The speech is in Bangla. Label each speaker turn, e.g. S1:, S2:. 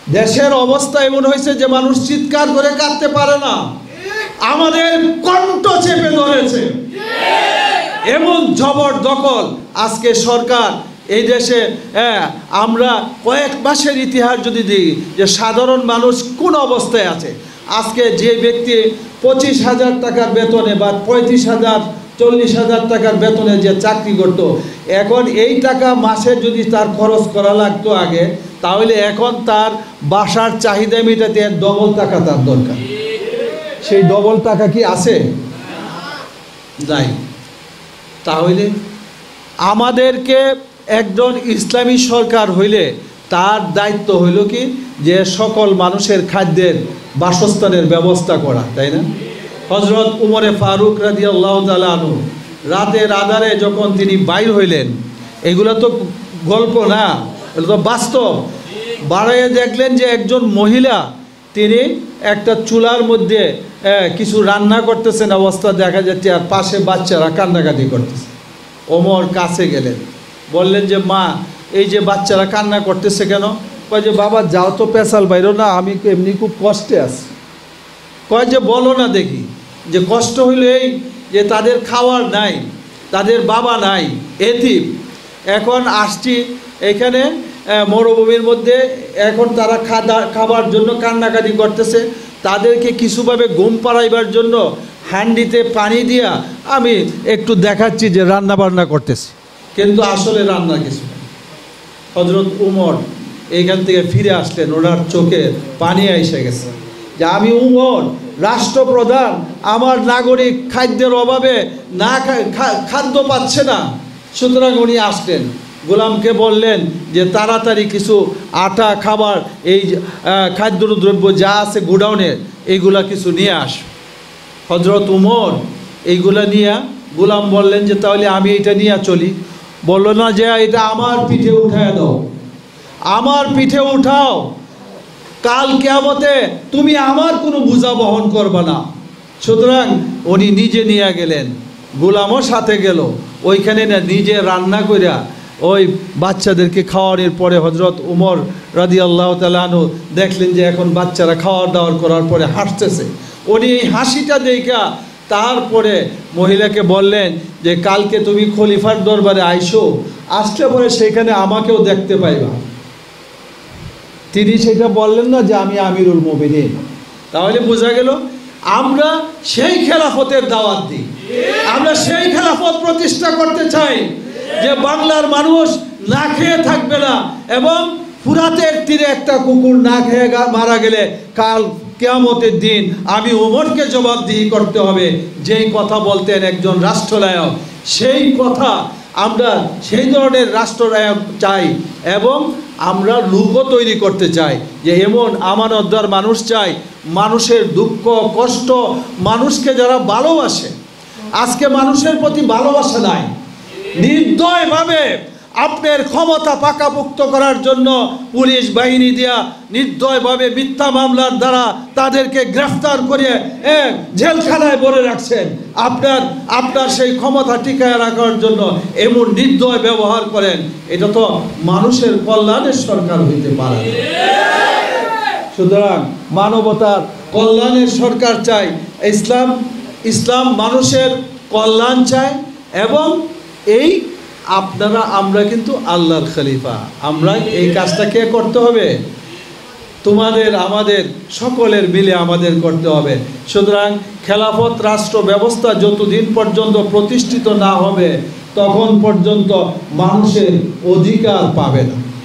S1: দেশের অবস্থা এমন হয়েছে যে মানুষ চিৎকার করে কাঁদতে পারে না, আমাদের কণ্ঠ চেপে ধরেছে। এমন জবরদখল আজকে সরকার এই দেশে। আমরা কয়েক মাসের ইতিহাস যদি দিই যে সাধারণ মানুষ কোন অবস্থায় আছে। আজকে যে ব্যক্তি 25,000 টাকার বেতনে বা 35,000 40,000 টাকার বেতনে যে চাকরি করত, এখন এই টাকা মাসে যদি তার খরচ করা লাগতো আগে, তাহলে এখন তার বাসার চাহিদা মেটাতে ডবল টাকা তার দরকার। সেই ডবল টাকা কি আছে? নাই। তাহলে আমাদেরকে একজন ইসলামী সরকার হইলে তার দায়িত্ব হইল কি, যে সকল মানুষের খাদ্যের বাসস্থানের ব্যবস্থা করা, তাই না? হযরত উমরে ফারুক রাদিয়াল্লাহু তাআলা আনহু রাতের আধারে যখন তিনি বাইর হইলেন, এগুলো তো গল্প না, এগুলো তো বাস্তব। বাড়াইয়ে দেখলেন যে একজন মহিলা তিনি একটা চুলার মধ্যে কিছু রান্না করতেছেন, অবস্থা দেখা যাচ্ছে, আর পাশে বাচ্চারা কান্নাকাটি করতেছে। ওমর কাছে গেলেন, বললেন যে মা, এই যে বাচ্চারা কান্না করতেছে কেন? কয় যে বাবা যাও তো, পেশাল বাইরো না, আমি এমনি খুব কষ্টে আছি। কয় যে বলো না দেখি, যে কষ্ট হইল এই যে তাদের খাওয়ার নাই, তাদের বাবা নাই, এতিম। এখন আসছি এখানে মরুভূমির মধ্যে, এখন তারা খাবার জন্য কান্নাকাটি করতেছে, তাদেরকে কিছুভাবে ঘুম পাড়াইবার জন্য হান্ডিতে পানি দিয়া আমি একটু দেখাচ্ছি যে রান্না বান্না করতেছি, কিন্তু আসলে রান্না কিছু না। হযরত উমর এইখান থেকে ফিরে আসলেন, ওনার চোখে পানি এসে গেছে যে আমি উমর, রাষ্ট্রপ্রধান, আমার নাগরিক খাদ্যের অভাবে না খাদ্য পাচ্ছে না। সুতরাং উনি আসলেন, গোলামকে বললেন যে তাড়াতাড়ি কিছু আটা, খাবার, এই খাদ্যদ্রব্য যা আছে গোডাউনে, এইগুলা কিছু নিয়ে আস। হযরত উমর এইগুলা নিয়ে, গোলাম বললেন যে তাহলে আমি এটা নিয়ে চলি। বলল না যে এটা আমার পিঠে উঠায় দাও, আমার পিঠে উঠাও, কাল কিয়ামতে তুমি আমার কোনো বোঝা বহন করবে না। সুতরাং উনি নিজে নিয়ে গেলেন, গোলামও সাথে গেল, ওইখানে না নিজে রান্না কইরা ওই বাচ্চাদেরকে খাওয়ানোর পরে হযরত উমর রাদিয়াল্লাহু তাআলা আনহু দেখলেন যে এখন বাচ্চারা খাওয়ার দাওয়ার করার পরে হাসতেছে। উনি এই হাসিটা দেখা তারপরে মহিলাকে বললেন যে কালকে তুমি খলিফার দরবারে আইসো, আসলে পরে সেখানে আমাকেও দেখতে পাইবা। তিনি সেটা বললেন না যে আমি আমিরুল মুমিনিন। তাহলে বোঝা গেল আমরা সেই খেলাফতের দাওয়াত দিই, আমরা সেই খেলাফত প্রতিষ্ঠা করতে চাই যে বাংলার মানুষ না খেয়ে থাকবে না, এবং ফুরাতের তীরে একটা কুকুর না খেয়ে মারা গেলে কাল কিয়ামতের দিন আমি ওমরকে জবাবদিহি করতে হবে। যেই কথা বলতেন একজন রাষ্ট্রনায়ক, সেই কথা আমরা সেই ধরনের রাষ্ট্রনায়ক চাই, এবং আমরা লোকও তৈরি করতে চাই যে এমন আমানতদার মানুষ চাই, মানুষের দুঃখ কষ্ট, মানুষকে যারা ভালোবাসে। আজকে মানুষের প্রতি ভালোবাসা নাই, নির্দয়ভাবে আপনার ক্ষমতা পাকাপোক্ত করার জন্য পুলিশ বাহিনী দিয়া নির্দয়ভাবে মিথ্যা মামলার দ্বারা তাদেরকে গ্রেফতার করে জেলখানায় ভরে রাখছেন। আপনার সেই ক্ষমতা টিকায় রাখার জন্য এমন নির্দয় ব্যবহার করেন, এটা তো মানুষের কল্যাণের সরকার হইতে পারে। সুতরাং মানবতার কল্যাণের সরকার চাই, ইসলাম মানুষের কল্যাণ চায়, এবং এই আমরা কিন্তু আল্লাহর খলিফা, আমরা এই কাজটা কে করতে হবে? তোমাদের আমাদের সকলের মিলে আমাদের করতে হবে। সুতরাং খেলাফত রাষ্ট্র ব্যবস্থা যতদিন পর্যন্ত প্রতিষ্ঠিত না হবে তখন পর্যন্ত মানুষের অধিকার পাবে না।